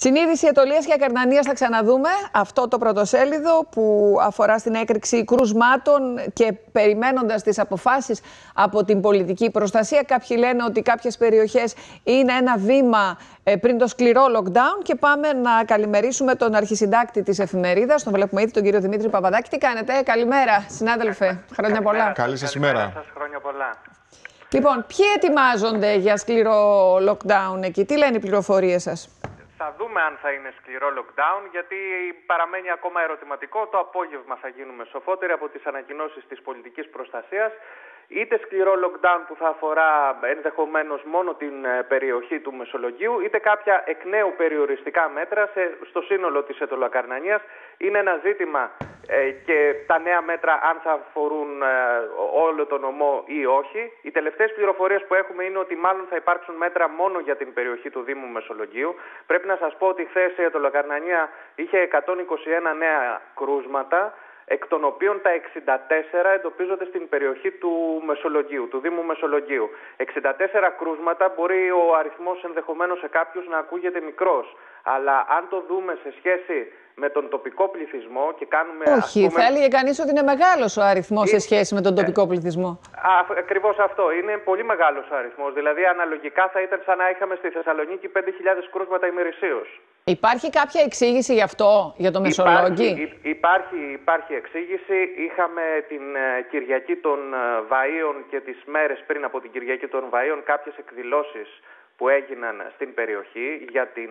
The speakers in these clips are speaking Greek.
Συνείδηση Αιτωλίας και Ακαρνανίας θα ξαναδούμε. Αυτό το πρωτοσέλιδο που αφορά στην έκρηξη κρουσμάτων και περιμένοντας τις αποφάσεις από την πολιτική προστασία. Κάποιοι λένε ότι κάποιες περιοχές είναι ένα βήμα πριν το σκληρό lockdown. Και πάμε να καλημερίσουμε τον αρχισυντάκτη της εφημερίδας, τον βλέπουμε ήδη, τον κύριο Δημήτρη Παπαδάκη. Τι κάνετε, καλημέρα συνάδελφε, χρόνια πολλά. Καλή σας ημέρα. Χρόνια πολλά. Λοιπόν, ποιοι ετοιμάζονται για σκληρό lockdown εκεί, τι λένε οι πληροφορίες σας? Θα δούμε αν θα είναι σκληρό lockdown, γιατί παραμένει ακόμα ερωτηματικό. Το απόγευμα θα γίνουμε σοφότεροι από τις ανακοινώσεις της πολιτικής προστασίας. Είτε σκληρό lockdown που θα αφορά ενδεχομένως μόνο την περιοχή του Μεσολογγίου, είτε κάποια εκ νέου περιοριστικά μέτρα στο σύνολο της Αιτωλοακαρνανίας. Είναι ένα ζήτημα και τα νέα μέτρα αν θα αφορούν όλο τον νομό ή όχι. Οι τελευταίες πληροφορίες που έχουμε είναι ότι μάλλον θα υπάρξουν μέτρα μόνο για την περιοχή του Δήμου Μεσολογγίου. Πρέπει να σας πω ότι χθες η Αιτωλοακαρνανία είχε 121 νέα κρούσματα, εκ των οποίων τα 64 εντοπίζονται στην περιοχή του Μεσολογγίου, του Δήμου Μεσολογγίου. 64 κρούσματα, μπορεί ο αριθμός ενδεχομένως σε κάποιους να ακούγεται μικρός, αλλά αν το δούμε σε σχέση με τον τοπικό πληθυσμό και κάνουμε... Όχι, θα έλεγε κανείς ότι είναι μεγάλος ο αριθμός σε σχέση με τον τοπικό πληθυσμό. Ακριβώς αυτό. Είναι πολύ μεγάλος ο αριθμός. Δηλαδή, αναλογικά θα ήταν σαν να είχαμε στη Θεσσαλονίκη 5.000 κρούσματα ημερησίως. Υπάρχει κάποια εξήγηση γι' αυτό, για το Μεσολόγγι? Υπάρχει εξήγηση. Είχαμε την Κυριακή των Βαΐων και τις μέρες πριν από την Κυριακή των Βαΐων κάποιες εκδηλώσεις που έγιναν στην περιοχή για την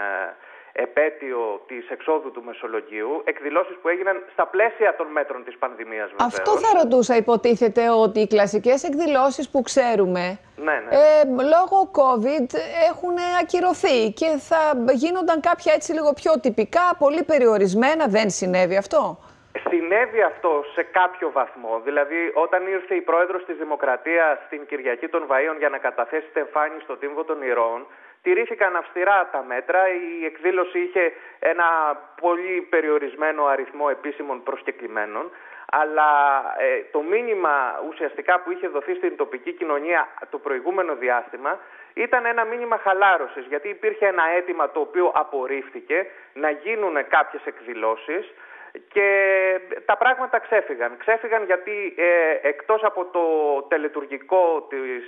επέτειο της εξόδου του Μεσολογγίου, εκδηλώσεις που έγιναν στα πλαίσια των μέτρων της πανδημίας, βεβαίως. Αυτό θα ρωτούσα, υποτίθεται ότι οι κλασικές εκδηλώσεις που ξέρουμε λόγω COVID έχουν ακυρωθεί και θα γίνονταν κάποια έτσι λίγο πιο τυπικά, πολύ περιορισμένα. Δεν συνέβη αυτό? Συνέβη αυτό σε κάποιο βαθμό. Δηλαδή, όταν ήρθε η πρόεδρος της Δημοκρατίας στην Κυριακή των Βαΐων για να καταθέσει την εμφάνιση στο Τύμβο των Ηρών, τηρήθηκαν αυστηρά τα μέτρα. Η εκδήλωση είχε ένα πολύ περιορισμένο αριθμό επίσημων προσκεκλημένων. Αλλά το μήνυμα ουσιαστικά που είχε δοθεί στην τοπική κοινωνία το προηγούμενο διάστημα ήταν ένα μήνυμα χαλάρωσης. Γιατί υπήρχε ένα αίτημα το οποίο απορρίφθηκε να γίνουν κάποιες εκδηλώσεις. Και τα πράγματα ξέφυγαν. Ξέφυγαν γιατί εκτός από το τελετουργικό της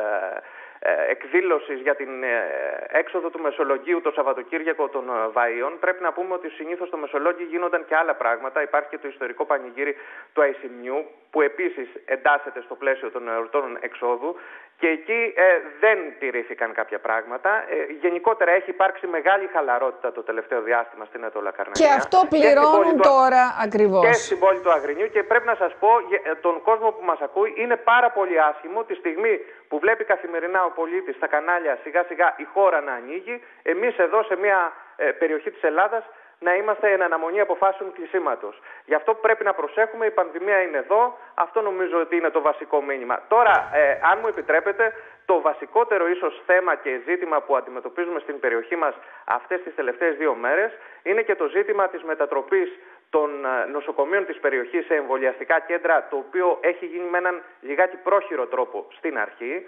εκδήλωσης για την έξοδο του Μεσολογγίου το Σαββατοκύριακο των Βαΐων, πρέπει να πούμε ότι συνήθως στο Μεσολόγγι γίνονταν και άλλα πράγματα. Υπάρχει και το ιστορικό πανηγύρι του Αϊσιμιού, που επίσης εντάσσεται στο πλαίσιο των εορτών εξόδου, και εκεί δεν τηρήθηκαν κάποια πράγματα. Γενικότερα έχει υπάρξει μεγάλη χαλαρότητα το τελευταίο διάστημα στην Αιτωλοακαρνανία. Και αυτό πληρώνουν τώρα ακριβώς. Και στην πόλη του Αγρινιού. Και πρέπει να σας πω, τον κόσμο που μας ακούει, είναι πάρα πολύ άσχημο τη στιγμή που βλέπει καθημερινά ο πολίτης στα κανάλια σιγά σιγά η χώρα να ανοίγει, εμείς εδώ σε μια περιοχή της Ελλάδας να είμαστε εν αναμονή αποφάσεων κλεισίματος. Γι' αυτό πρέπει να προσέχουμε, η πανδημία είναι εδώ, αυτό νομίζω ότι είναι το βασικό μήνυμα. Τώρα, αν μου επιτρέπετε, το βασικότερο ίσως θέμα και ζήτημα που αντιμετωπίζουμε στην περιοχή μας αυτές τις τελευταίες 2 μέρες είναι και το ζήτημα της μετατροπής των νοσοκομείων της περιοχής σε εμβολιαστικά κέντρα, το οποίο έχει γίνει με έναν λιγάκι πρόχειρο τρόπο στην αρχή.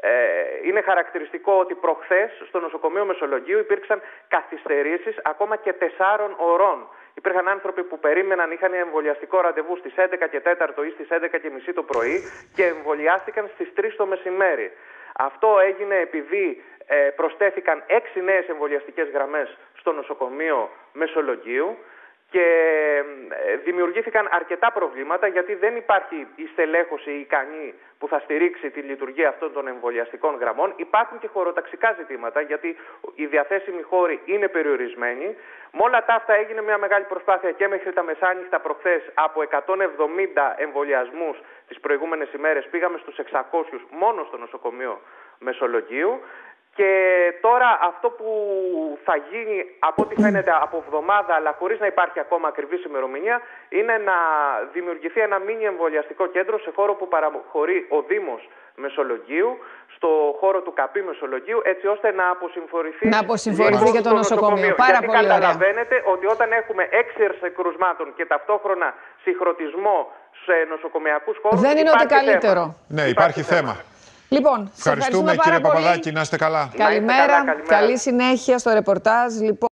Είναι χαρακτηριστικό ότι προχθές στο νοσοκομείο Μεσολογγίου υπήρξαν καθυστερήσεις ακόμα και 4 ωρών. Υπήρχαν άνθρωποι που περίμεναν, είχαν εμβολιαστικό ραντεβού στις 11 και 4 ή στις 11:30 το πρωί και εμβολιάστηκαν στις 3 το μεσημέρι. Αυτό έγινε επειδή προσθέθηκαν 6 νέες εμβολιαστικές γραμμές στο νοσοκομείο Μεσολογγίου και δημιουργήθηκαν αρκετά προβλήματα, γιατί δεν υπάρχει η στελέχωση ικανή που θα στηρίξει τη λειτουργία αυτών των εμβολιαστικών γραμμών. Υπάρχουν και χωροταξικά ζητήματα, γιατί οι διαθέσιμοι χώροι είναι περιορισμένοι. Με όλα τα αυτά έγινε μια μεγάλη προσπάθεια και μέχρι τα μεσάνυχτα προχθές. Από 170 εμβολιασμούς τις προηγούμενες ημέρες πήγαμε στους 600 μόνο στο νοσοκομείο Μεσολογγίου. Και τώρα αυτό που θα γίνει, από ό,τι φαίνεται από εβδομάδα, αλλά χωρίς να υπάρχει ακόμα ακριβής ημερομηνία, είναι να δημιουργηθεί ένα μίνι εμβολιαστικό κέντρο σε χώρο που παραχωρεί ο Δήμος Μεσολογγίου, στο χώρο του ΚΑΠΗ Μεσολογγίου, έτσι ώστε να αποσυμφορηθεί, και το νοσοκομείο. Πάρα γιατί πολύ ωραία. Καταλαβαίνετε ότι όταν έχουμε 6 κρουσμάτων και ταυτόχρονα συγχρονισμό σε νοσοκομειακούς χώρους, δεν είναι ότι καλύτερο. Θέμα. Ναι, υπάρχει θέμα. Λοιπόν, ευχαριστούμε κύριε Παπαδάκη, να είστε καλά. Καλημέρα, καλή συνέχεια στο ρεπορτάζ. Λοιπόν.